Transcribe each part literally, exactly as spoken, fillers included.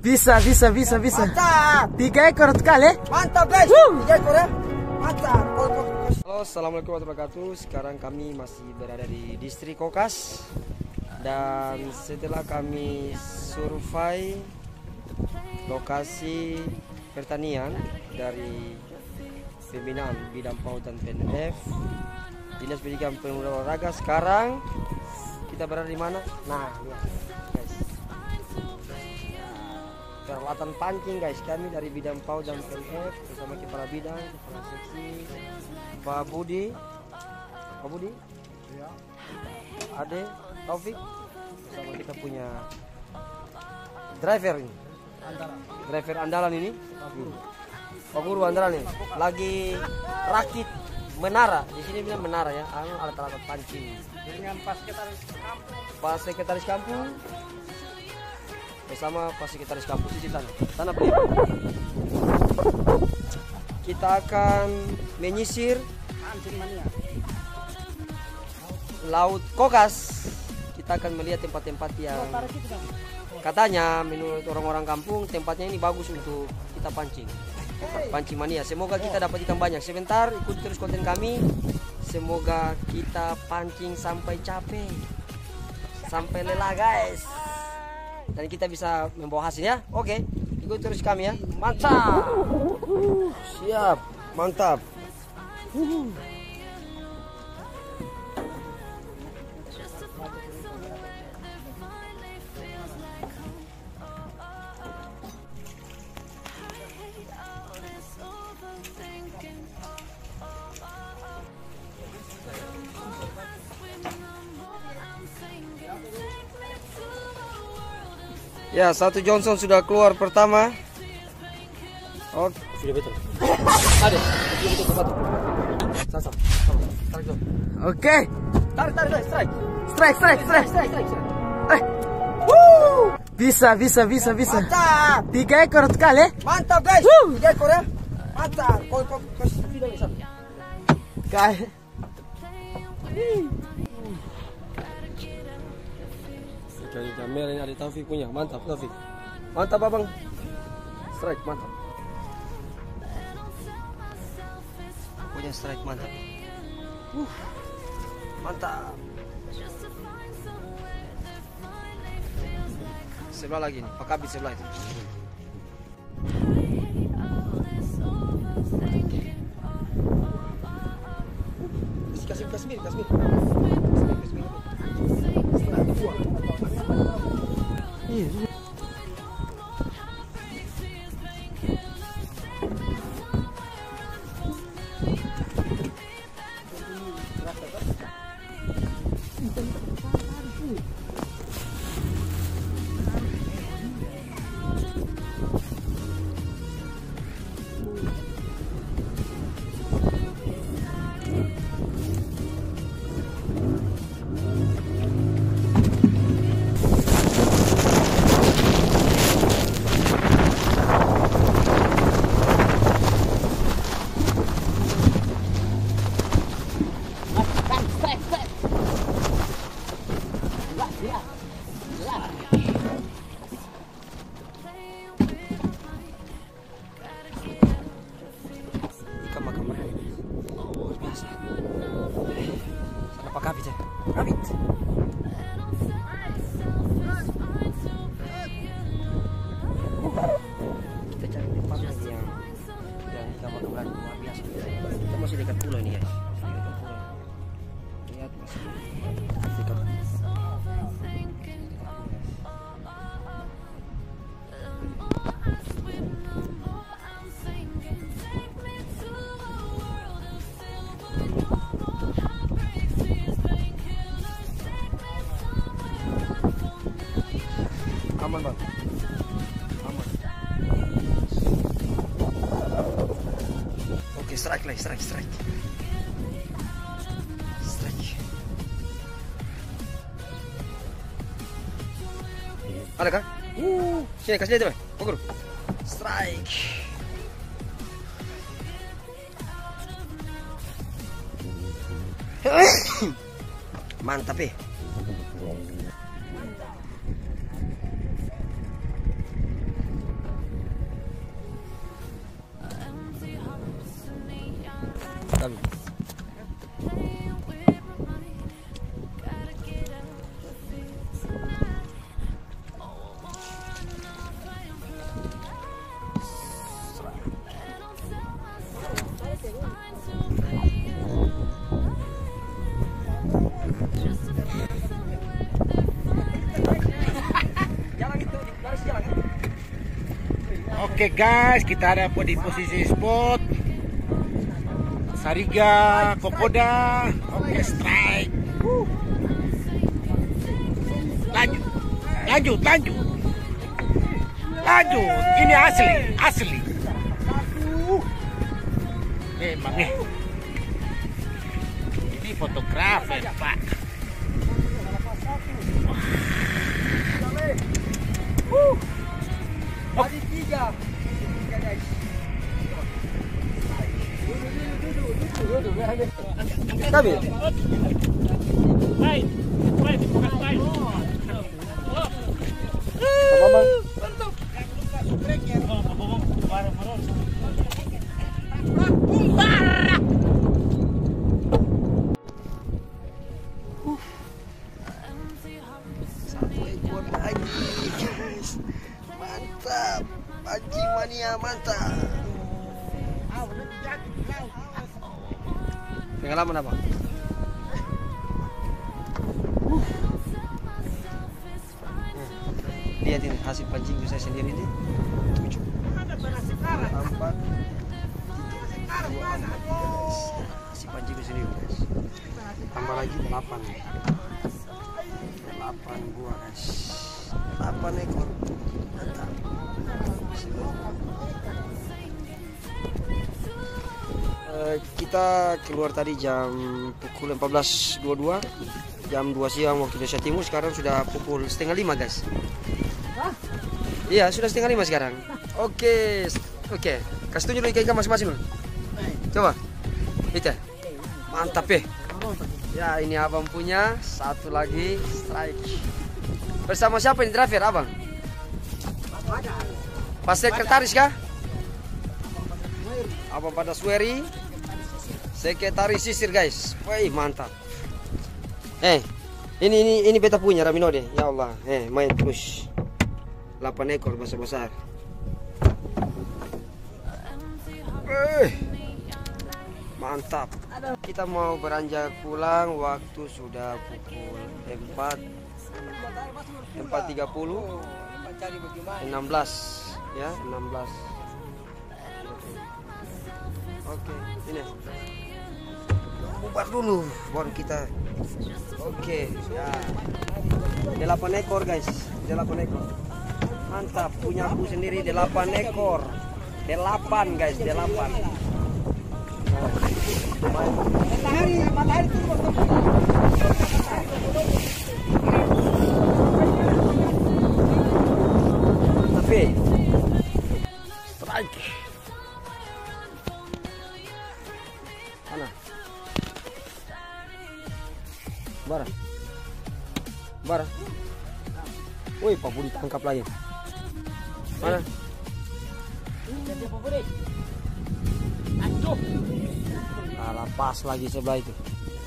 Bisa, bisa, bisa, bisa. Mantap. Tiga ekor sekali. Mantap guys. Tiga ekor ya. Mantap. Halo, assalamualaikum warahmatullahi wabarakatuh. Sekarang kami masih berada di distrik Kokas. Dan setelah kami survei lokasi pertanian dari pembinaan bidang PAUD dan P N F Dinas Pendidikan Pemuda Olahraga, sekarang kita berada di mana? Nah, lihat guys, peralatan pancing guys. Kami dari bidang PAUD dan P N F bersama kepala bidang, kepala seksi, Pak Budi, Pak Budi, ya. Ade, Taufik, bersama kita punya driver ini, driver andalan ini, Pak Guru andalan ini, lagi rakit menara. Di sini bilang menara ya, alat-alat pancing. Dengan Pak Sekretaris Kampung, Pak Sekretaris Kampung, bersama Pak Sekretaris Kampung di tanah, tanah beli. Kita akan menyisir Laut Kokas. Kita akan melihat tempat-tempat yang katanya menurut orang-orang kampung tempatnya ini bagus untuk kita pancing. Pancing mania. Semoga kita dapat ikan banyak. Sebentar, ikuti terus konten kami. Semoga kita pancing sampai capek, sampai lelah guys. Dan kita bisa membawa hasil ya. Oke, ikuti terus kami ya. Mantap. Siap, mantap. Ya, satu Johnson sudah keluar pertama. Oh, sudah betul. Ada, sudah betul satu. Satu. Tarik dulu. Oke. Tarik, tarik, tarik, strike. Strike, strike, strike, Strike, strike, strike. Eh. Woo. Bisa, bisa, bisa, bisa. Mantap. Tiga ekor sekali. Mantap guys. Woo. Tiga ekor ya. Mantap. Kau kau kasih video di sana. Guys. Dari kamera ini ada Taufik punya. Mantap Taufik. Mantap abang. Strike mantap. Punya strike mantap. Uh, mantap. Sebelah lagi nih. Pak Kabit sebelah itu. Kasih kasih kasih. Iya. Kabit. Kita cari tempat lagi yang yang gambar-gambar luar biasa. Kita masih dekat pulau ini guys. Dekat pulau. Lihat masih dekat. Aman bang, aman. Oke, strike lagi, strike, strike, strike. Ada kan? Uh, sini kasih lihat bang, ukur. Strike. Mantap eh. Oke guys, kita ada di posisi spot Sariga, Kokoda. Oke, strike. Wuh. Lanjut, lanjut, lanjut, lanjut. Ini asli, asli. Memang nih. Ini fotografer, Pak. Uh. Masih tiga. Tiga guys. Kami. Baik, baik, bukan baik. Sama Satu ekor lagi, guys. Mantap. Pancing mania mantap. Pengalaman apa? Lihat ini hasil pancing saya sendiri ini. Tujuh. Empat. Hasil pancing sendiri guys. Tambah lagi delapan. Delapan buah guys. Delapan ekor. Mantap. Uh, kita keluar tadi jam pukul empat belas dua puluh dua, jam dua siang waktu Indonesia Timur. Sekarang sudah pukul setengah lima guys. Iya, sudah setengah lima sekarang. Oke, oke. Kasih tunjuk dulu ikan-ikan masing-masing dulu. Coba. Itu. Mantap ya. Ya, ini abang punya. Satu lagi strike. Bersama siapa ini driver abang? Pas sekretaris kah? Abang pada Sweri. Sekretaris sisir guys. Wih, mantap. Eh, ini ini ini beta punya Raminode. Ya Allah. Eh, main terus. delapan ekor besar-besar. Eh, mantap. Kita mau beranjak pulang, waktu sudah pukul empat empat tiga puluh, enam belas ya, enam belas. Oke, ini. Bubar dulu baru kita. Oke, ya. delapan ekor guys, delapan ekor. Mantap, punya aku sendiri delapan ekor. Delapan guys, delapan. Matahari, matahari turun. Tapi strike. Mana? Bara. Bara. Woi, Pak Budi tangkap lagi. Mana? Alah, pas lagi sebelah itu.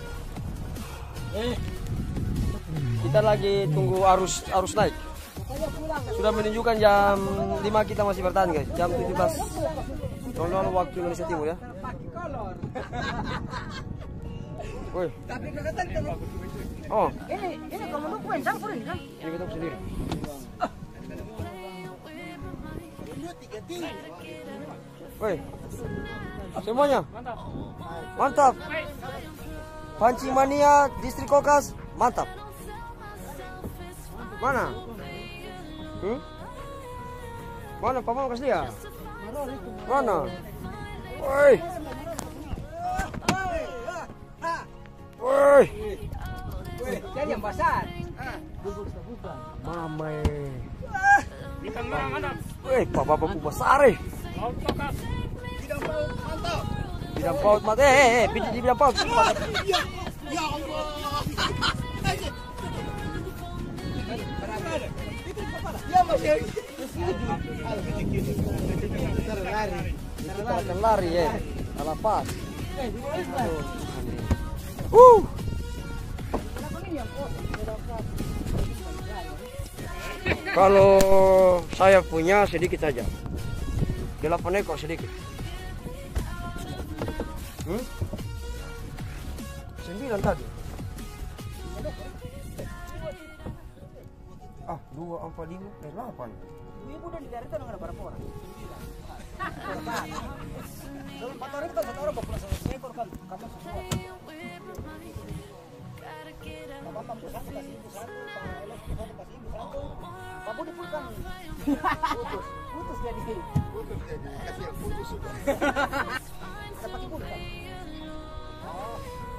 Kita lagi tunggu arus arus naik. Sudah menunjukkan jam lima kita masih bertahan guys. Jam tujuh belas waktu Indonesia Timur ya. Woi. Oh. Ini ini kamu lu kuen campur ini kan? Ini betul sendiri. Woi. Semuanya. Mantap. Pancing mania distrik Kokas, mantap. Mana? Hmm? Mana Pak mau kasih ya? Mana? Woi. Woi. Jadi yang besar. Mama. Ikan merang ada. Woi, bapak-bapak besar eh. Laut Kokas. Tidak mau mantap. Bidang paut mati, eh, eh, bidang di bidang paut. Ya, ya Allah. Ya masih. Lari. Kita akan lari ya, salah pas. Uh. Kalau saya punya sedikit saja, delapan ekor sedikit. Hmm? Sembilan tadi. Ah, dua, empat, lima, eh, delapan. Ibu dan di daerah itu ada berapa orang? Empat orang kita satu orang bawa satu ekor kan. Kamu semua. Bapak mampu satu kasih ibu satu, Pak Elos satu kasih ibu satu. Pak Budi pun kan putus, putus jadi. Putus jadi, kasih yang putus sudah. Kita pakai pun kan. Oh,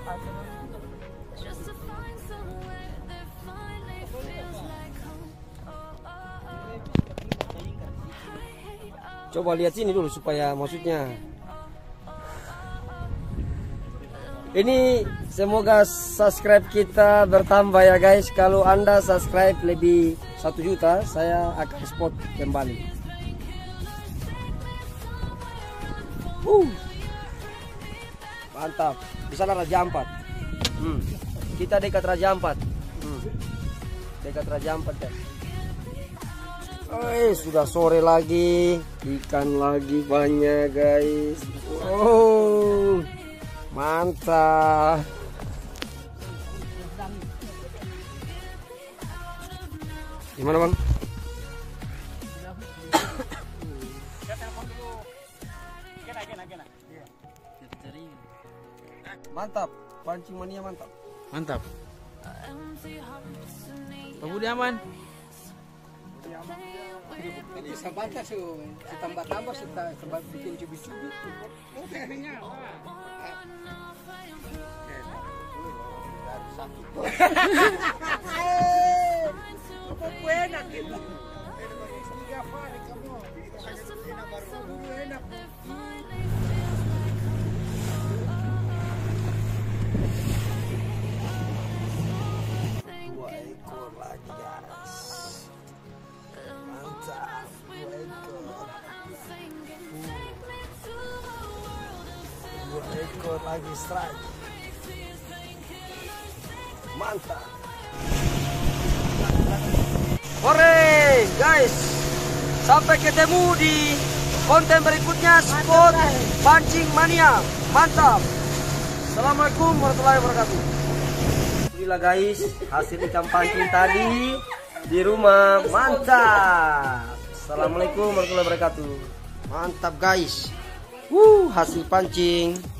coba lihat sini dulu supaya maksudnya ini semoga subscribe kita bertambah ya guys. Kalau anda subscribe lebih satu juta saya akan spot kembali. uh. Mantap, di sana Raja Ampat. hmm. Kita dekat Raja Ampat. hmm. Dekat Raja Ampat ya. Eh, sudah sore lagi, ikan lagi banyak guys. Oh, mantap. Gimana bang? Saya telepon dulu. Gena, gena, gena. Mantap, pancing mania mantap. Mantap. Pak Budi aman. Jadi sabanta sih, tambah-tambah kita tambah bikin cubit-cubit. Cukup enak gitu. Tiga hari kamu. Baru enak. Dua ekor lagi guys. Mantap, dua ekor. Dua ekor lagi strike. Mantap. Hore guys, sampai ketemu di konten berikutnya spot pancing mania. Mantap. Assalamualaikum warahmatullahi wabarakatuh. Inilah guys hasil ikan pancing tadi di rumah. Mantap. Assalamualaikum warahmatullahi wabarakatuh. Mantap guys. Wuh, hasil pancing